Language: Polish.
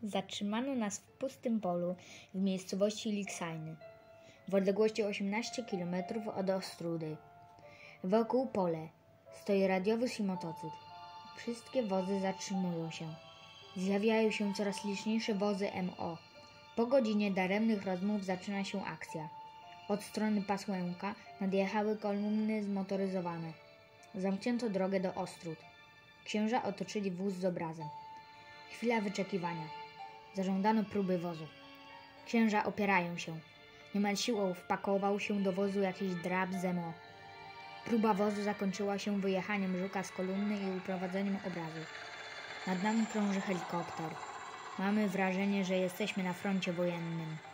Zatrzymano nas w pustym polu w miejscowości Liksajny, w odległości 18 km od Ostrudy. Wokół pole stoi radiowóz i motocykl. Wszystkie wozy zatrzymują się. Zjawiają się coraz liczniejsze wozy MO. Po godzinie daremnych rozmów zaczyna się akcja. Od strony Pasłęka nadjechały kolumny zmotoryzowane. Zamknięto drogę do Ostród. Księża otoczyli wóz z obrazem. Chwila wyczekiwania. Zażądano próby wozu. Księża opierają się. Niemal siłą wpakował się do wozu jakiś drab z MO. Próba wozu zakończyła się wyjechaniem Żuka z kolumny i uprowadzeniem obrazu. Nad nami krąży helikopter. Mamy wrażenie, że jesteśmy na froncie wojennym.